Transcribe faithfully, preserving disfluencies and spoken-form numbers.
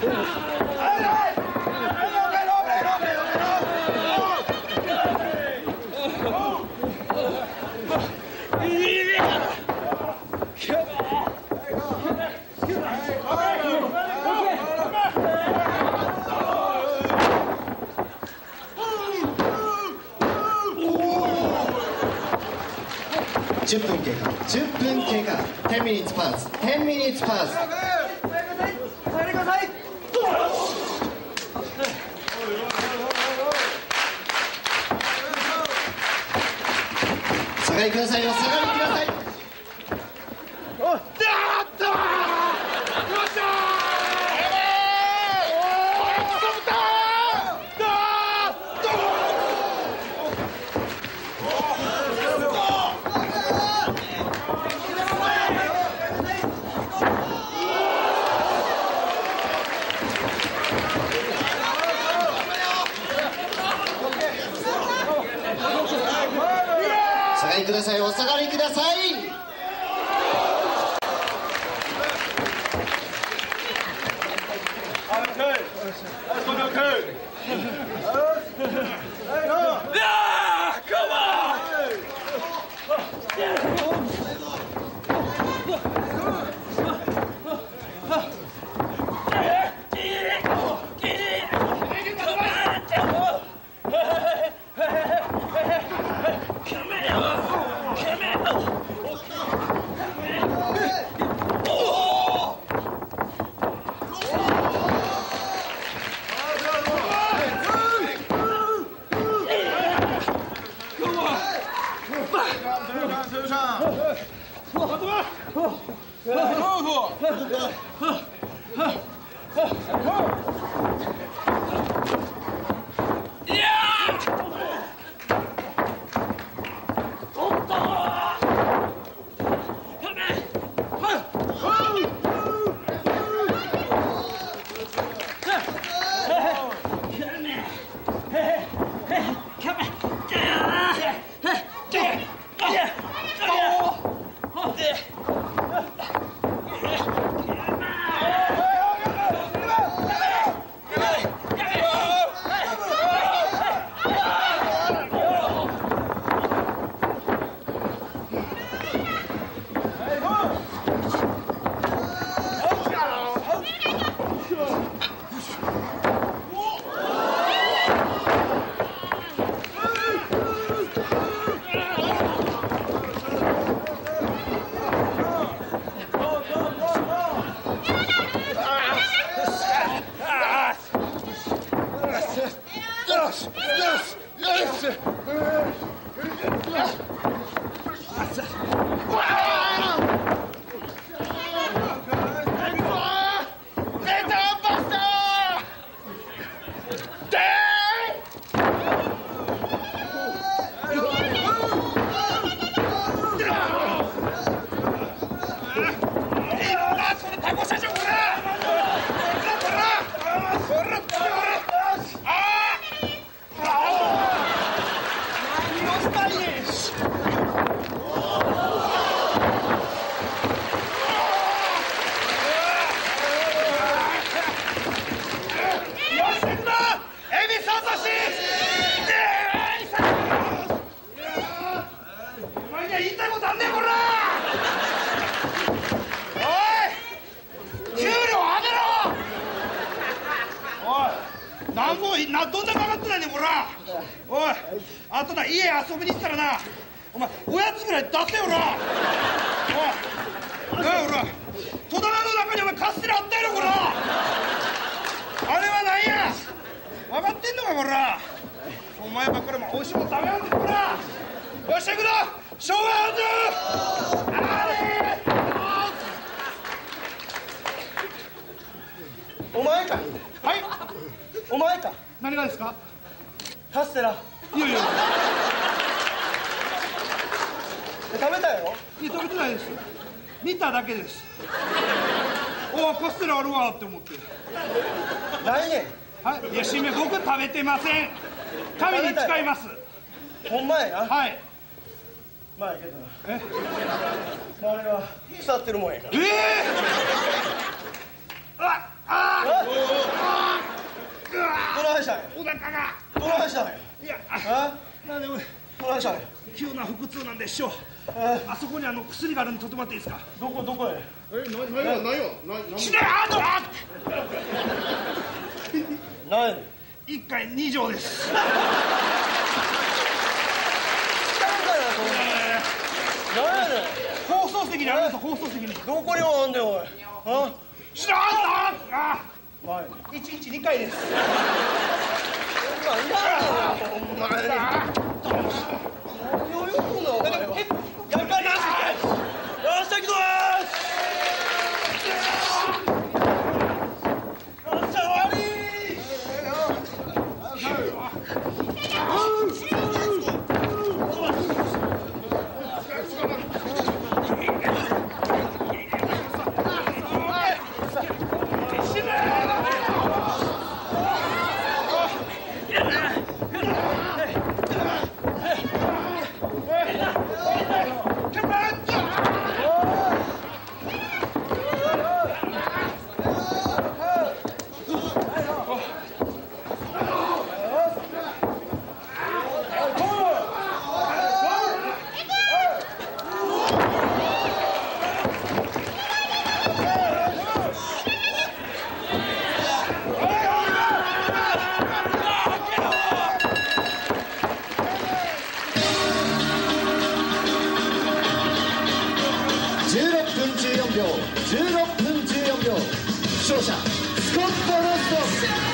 じゅっぷん経過、じゅっぷん経過、じゅうミニッツパース、じゅうミニッツパース。下がりくださいよ、下がりください。下がりください、お下がりください。 なんぼなどんだけ上がってないねんこら。おい、あとな家遊びに行ったらな、お前おやつぐらい出せよな。おい、なあほら戸棚の中にお前カステラあったやろこら。あれはなんや分かってんのかこら。お前ばっかりもおいしいもん食べやんでこら。よっしゃ行くぞショーアウト。あれお前か。 はい、 お前か。 何がですか。 カステラ。 いやいや食べたよ。 いや食べてないです。見ただけです。おおカステラあるわって思って。 ないねん。 はい、いやしめ僕食べてません。神に誓います。 ほんまやな。 はい。 まあやけどな。 えあれは腐ってるもんやから。 ええー、あああないしたんや。 お腹がどないしたんや。 いやあなんで俺どないしたんや。 急な腹痛なんで師匠えあそこにあの薬があるんで取ってもらっていいですかどこどこへ。 え、な、なよ、なよ、な、 死ねあとあなんやねん。 一回二錠です知らんからそんな。なんやねん。 放送席にあるんですよ放送席にどこにもあんねんおい。あ死ねあとあなんやねん。 あ一日二回ですそんなんいらんねんほんまに。何を言うのお前は。 やり返しよし行くぞー。よっしゃ終わりじゅうろっぷんじゅうよんびょう、じゅうろっぷんじゅうよんびょう、勝者スコット・ロストン。